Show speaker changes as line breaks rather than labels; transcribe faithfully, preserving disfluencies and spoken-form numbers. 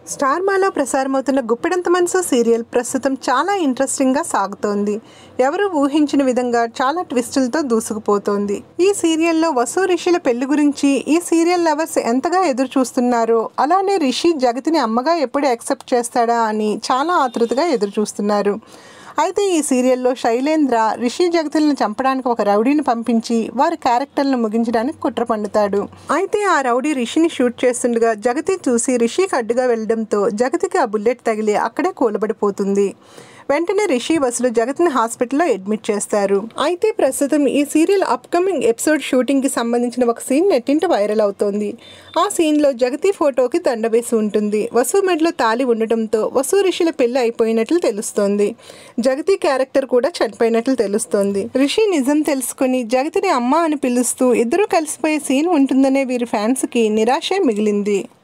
Star మాలో ప్రసారమవుతున్న గుప్పెడంత మనసు serial ప్రస్తుతం చాలా ఇంట్రెస్టింగ్గా సాగుతోంది. ఎవరు ఊహించిన విధంగా చాలా ట్విస్టులతో దూసుకుపోతోంది. ఈ సీరియల్లో వసు రిషిల పెళ్లి గురించి ఈ సీరియల్ లవర్స్ ఎంతగా ఎదురు చూస్తున్నారో, అలానే రిషి జగతిని అమ్మగా ఎప్పుడు యాక్సెప్ట్ చేస్తాడా అని చాలా ఆతృతగా ఎదురు చూస్తున్నారు. అయితే ఈ సీరియల్లో శైలేంద్ర రిషి జగతిని చంపడానికి ఒక రౌడీని పంపించి వారి క్యారెక్టర్లను ముగించడానికి కుట్ర పన్నుతాడు. అయితే ఆ రౌడీ రిషిని షూట్ చేస్తుండగా జగతి చూసి రిషికి అడ్డుగా వెళ్లడంతో జగతికి ఆ బుల్లెట్ తగిలి అక్కడే కూలబడిపోతుంది. వెంటనే రిషి బస్సులో జగతిని హాస్పిటల్లో అడ్మిట్ చేస్తారు. అయితే ప్రస్తుతం ఈ సీరియల్ అప్కమింగ్ ఎపిసోడ్ షూటింగ్కి సంబంధించిన ఒక సీన్ నెట్టింట వైరల్ అవుతోంది. ఆ సీన్లో జగతి ఫోటోకి దండ వేసి ఉంటుంది. వసు మెడలో తాళి ఉండటంతో వసు రిషిల పెళ్లి అయిపోయినట్లు తెలుస్తోంది. జగతి క్యారెక్టర్ కూడా చనిపోయినట్లు తెలుస్తోంది. రిషి నిజం తెలుసుకుని జగతిని అమ్మ అని పిలుస్తూ ఇద్దరూ కలిసిపోయే సీన్ ఉంటుందనే వీరి ఫ్యాన్స్కి నిరాశే మిగిలింది.